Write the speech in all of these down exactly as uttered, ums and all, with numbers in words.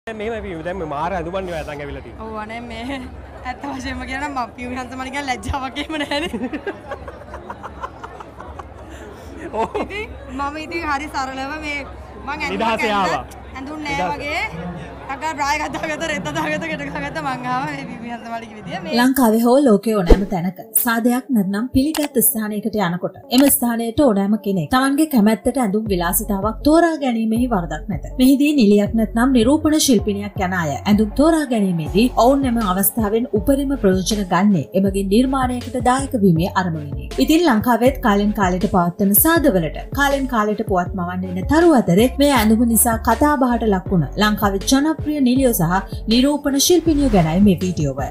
මේම පියු දැන් මේ මාර අඳුබන්නේ වැතන් ඇවිල්ලා තියෙනවා. ඔව් අනේ මේ ඇත්ත වශයෙන්ම කියනවා මම පියු හන්ත මම නිකන් ලැජ්ජාවක් එහෙම නැහැනේ. ඔව්. ඉතින් මම ඉතින් හරි සරලව මේ මං ඇඳුම් නෑ වගේ අගා බ්‍රාය ගත්තාගත්ත රෙද්ද දාගත්ත ගෙට ගහගත්ත මං ආවා මේ පිපි හන්ත මාලිගේ විදිය මේ ලංකාවේ හෝ ලෝකයේ ඕනෑම තැනක සාදයක් නැත්නම් පිළිගත් ස්ථානයකට යනකොට එම ස්ථානයට ඕනෑම කෙනෙක් Tamanගේ කැමැත්තට ඇඳුම් විලාසිතාවක් තෝරා ගැනීමෙහි වරදක් නැත. මෙහිදී නිලියක් නැත්නම් නිරූපණ ශිල්පිනියක් යන අය ඇඳුම් තෝරා ගැනීමේදී ඔවුන් එම අවස්ථාවෙන් උපරිම ප්‍රයෝජන ගන්නේ එමගින් නිර්මාණයකට දායක වීමේ අරමුණිනි. ඉතින් ලංකාවෙත් කාලෙන් කාලයට පවත්වන සාදවලට කාලෙන් කාලයට පුවත් මවන්න එන තරු අතරේ මේ ඇඳුම නිසා කතා බහට ලක් වුණ ලංකාවේ ජනප්‍රිය නිලියෝ සහ නිරූපණ ශිල්පිනියෝ ගැනයි මේ වීඩියෝව.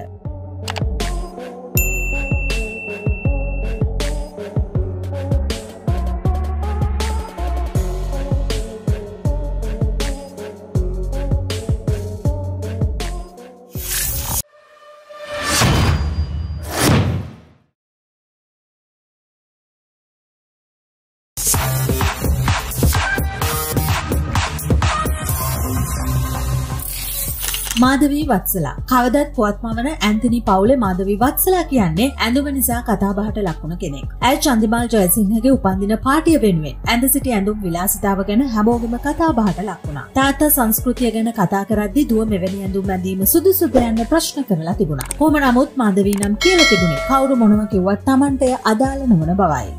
මාධවී වත්සලා කවදත් පුවත්මවන ඇන්තනි පවුලේ මාධවී වත්සලා කියන්නේ ඇඳුම නිසා කතාබහට ලක්වුණ කෙනෙක්. ඇය චන්දිමාල් ජයසිංහගේ උපන්දින පාටිය වෙනුවෙන් ඇඳ සිටි ඇඳුම් විලාසිතාව ගැන හැමෝගෙම කතාබහට ලක් වුණා. තාත්තා සංස්කෘතිය ගැන කතා කරද්දී දුව මෙවැනි ඇඳුම් ඇඳීම සුදුසුද යන්න ප්‍රශ්න කරලා තිබුණා. කොහොම නමුත් මාධවී නම් කියලා තිබුණේ කවුරු මොනව කිව්වත් Tamanට එය අදාළ නොවන බවයි.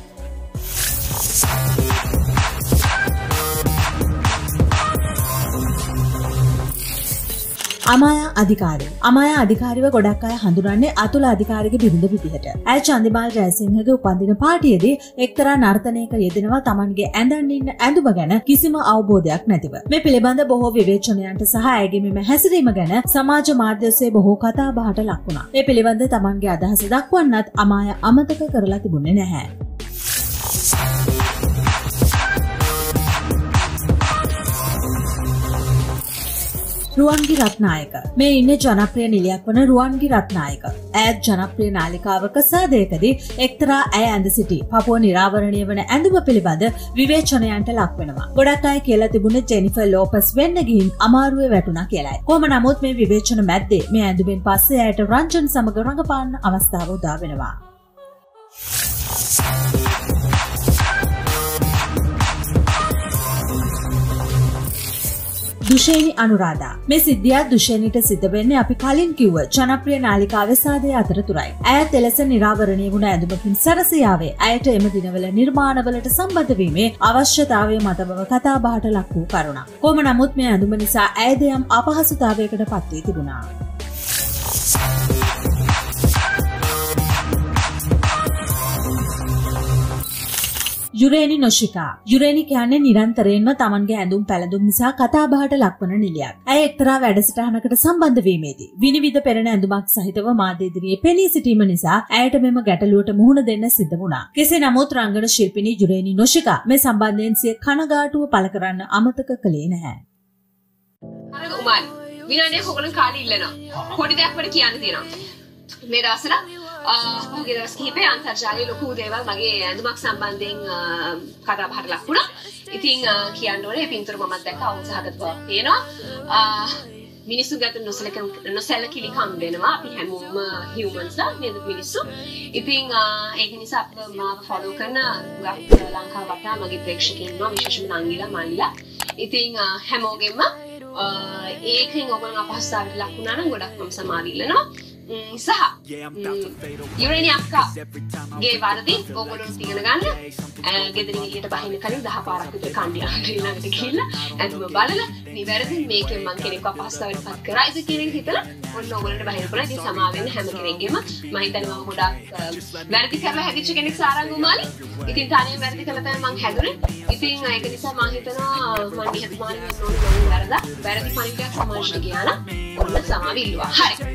අමායා අධිකාරී අමායා අධිකාරීව ගොඩක් අය හඳුනන්නේ අතුල අධිකාරිගේ බිරිඳ විදිහට. ඇය චන්දිමාල් ජයසිංහගේ උපන්දින පාටියේදී එක්තරා නර්තනයක යෙදෙනවා Tamanගේ ඇඳන් ඉන්න ඇඳුම ගැන කිසිම අවබෝධයක් නැතිව. මේ පිළිබඳ බොහෝ විවේචනයන්ට සහ ඇයගේ මෙම හැසිරීම ගැන සමාජ මාධ්‍ය ඔස්සේ බොහෝ කතා බහට ලක් වුණා. මේ පිළිබඳ Tamanගේ අදහස දක්වන්නත් අමායා අමතක කරලා තිබුණේ නැහැ. රුවන්ගි රත්නායක මේ ඉන්නේ ජනප්‍රිය නිලියක් වන රුවන්ගි රත්නායක. ඇයත් ජනප්‍රිය නාලිකාවක සාදයකදී එක්තරා ඇය ඇඳ සිටි පපුව නිරාවරණය වන ඇඳුම පිළිබඳ විවේචනයන්ට ලක් වෙනවා. ගොඩක් අය කියලා තිබුණේ ජෙනිෆර් ලෝපස් වෙන්න ගිහින් අමාරුවේ වැටුණා කියලායි. කොහොම නමුත් මේ විවේචන මැද්දේ මේ ඇඳුමෙන් පස්සේ ඇයට රංජන් සමග රඟපාන්න අවස්ථාව උදා වෙනවා. දුෂේනි අනුරාධා මේ සිද්ධිය දුෂේනිට සිද්ධ වෙන්නේ අපි කලින් කිව්ව ජනප්‍රිය නාලිකාවේ සාදය අතරතුරයි. ඇයත් එලෙස නිරාවරණය වුණ ඇඳුමකින් සැරසියාවේ ඇයට එම දිනවල නිර්මාණවලට සම්බන්ධ වීමේ අවශ්‍යතාවය මත බව කතා බහට ලක් වූ කරුණක්. කොහොම නමුත් මේ ඇඳුම නිසා ඇය දෙයම් අපහසුතාවයකට පත් වී තිබුණා. යුරේනි නොෂිකා යුරේනි කියන්නේ නිරන්තරයෙන්ම Tamanගේ ඇඳුම් පැළඳුම් නිසා කතා බහට ලක්වන නිලියක්. ඇය එක්තරා වැඩසටහනකට සම්බන්ධ වීමේදී විනිවිද පෙරණ ඇඳුමක් සහිතව මාධ්‍ය ඉදිරියේ පෙනී සිටීම නිසා ඇයට මෙම ගැටලුවට මුහුණ දෙන්න සිද්ධ වුණා. කෙසේ නමුත් රංගන ශිල්පිනී යුරේනි නොෂිකා මේ සම්බන්ධයෙන් සිය කනගාටුව පළ කරන්න අමතක කළේ නැහැ. අර උමල් විනාඩියක් ඔයගොල්ලෝ කාලේ ඉල්ලනවා. පොඩි දෙයක් මට කියන්න තියෙනවා. මේ දවස්වල මගේ දවස් කිහිපේ අන්තර්ජාලයේ ලොකු දේවල් මගේ ඇඳුමක් සම්බන්ධයෙන් කතා බහට ලක් වුණා. ඉතින් කියන්න ඕනේ පින්තූර මමත් දැක්ක අවුසහගත බවක් තියෙනවා. මිනිස්සු ගත නොසලකන නොසලකිලිකම් වෙනවා. අපි හැමෝම හියුමන්ස් නේද මිනිස්සු. ඉතින් ඒක නිසා අපිට මාව ෆලෝ කරන ලංකාව වටා මගේ ප්‍රේක්ෂකයන් ඉන්නවා විශේෂයෙන්ම නංගිලා මල්ලිලා. ඉතින් හැමෝගෙම ඒකෙන් ඔයගොල්ලෝ අපහසුතාවයට ලක් වුණා නම් ගොඩක් මම සමාව ඉල්ලනවා. සහ යුරේනි අක්කාගේ වරදී ඔයගොල්ලෝ ඉගෙන ගන්න. ගෙදරින් එළියට බහින්න කලින් දහ පාරක් විතර කණ්ඩිය ළඟට ගිහිල්ලා ඇඳුම බලලා නිවැරදි මේකෙන් මම කෙනෙක්ව අපහසුතාවයට පත් කරයිද කියන එක හිතලා ඔන්න ඔයගොල්ලන්ට බහින්න පුළුවන්. ඉතින් සමාව වෙන්න හැම කෙනෙක්ගේම මම හිතන්නේ මම ගොඩක් වැරදි කරලා හැදිච්ච කෙනෙක් සාරංග උමාලි. ඉතින් තනියම වැරදි කළා තමයි මම හැදුනේ. ඉතින් ඒක නිසා මම හිතනවා මම නිහතමානී වෙන්න ඕනේ මම වැරදා. වැරදි පණිවිඩයක් සමාජයට ගියා නම් ඔන්න සමාව ඉල්ලුවා. හරි.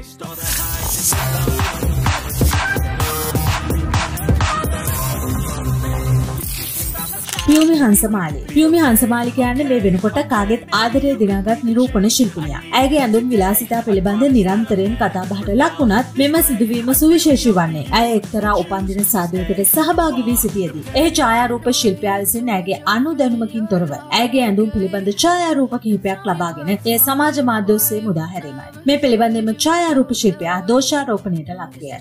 පියුමි හංසමාලි. පියුමි හංසමාලි කියන්නේ මේ වෙනකොට කාගෙත් ආදරය දිනාගත් නිරූපණ ශිල්පිනියක්. ඇයගේ ඇඳුම් විලාසිතා පිළිබඳ නිරන්තරයෙන් කතාබහට ලක් වුණත් මෙම සිදුවීම සුවිශේෂී වන්නේ ඇය එක්තරා උපන්දින සාදයකට සහභාගී වී සිටියේදී. එහි ඡායාරූප ශිල්පියා විසින් ඇයගේ අනුදැනුමකින් තොරව ඇයගේ ඇඳුම් පිළිබඳ ඡායාරූප කිහිපයක් ලබාගෙන එය සමාජ මාධ්‍ය ඔස්සේ මුදා හැරීමයි. මේ පිළිබඳව ඡායාරූප ශිල්පියා දෝෂාරෝපණයට ලක් විය.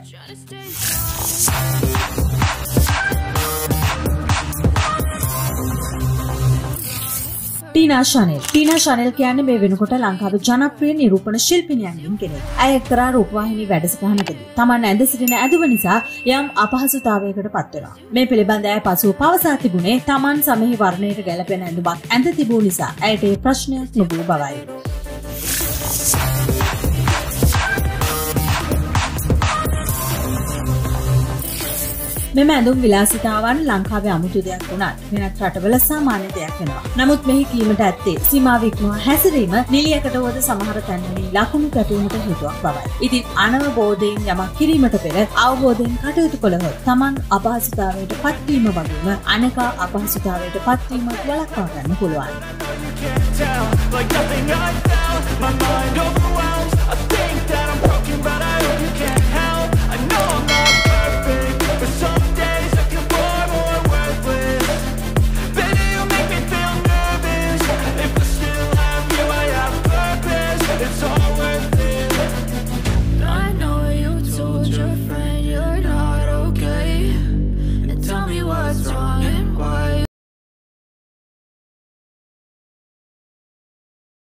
ටීනා ෂනෙල්. ටීනා ෂනෙල් කියන්නේ මේ වෙනකොට ලංකාවේ ජනප්‍රිය නිරූපණ ශිල්පිනියන්ගෙන් කෙනෙක්. ඇය එක්තරා රූපවාහිනී වැඩසටහනකදී තමන් ඇඳ සිටින ඇඳුම නිසා යම් අපහසුතාවයකට පත් වෙනවා. මේ පිළිබඳව ඇය පසුව පවසා තිබුණේ තමන් සමහි වර්ණයට ගැලපෙන ඇඳුමක් ඇඳ තිබූ නිසා ඇයට ඒ ප්‍රශ්නයක් නොවූ බවයි. මෙම ඇඳුම් විලාසිතාවන් ලංකාවේ අමුතු දෙයක් වුණත් වෙනත් රටවල සාමාන්‍ය දෙයක් වෙනවා. නමුත් මෙහි කීමට ඇත්තේ සීමාව ඉක්මවා හැසිරීම නිලියකට වද සමහර තැන්වලින් ලකුණු කැටුමට හේතුවක් බවයි. ඉතින් අනවබෝධයෙන් යමක් කිරීමට පෙර අවබෝධයෙන් කටයුතු කළහොත් Taman අපහසුතාවයට පත්වීම වගේම අනෙකා අපහසුතාවයට පත්වීමත් වළක්වා ගන්න පුළුවන්.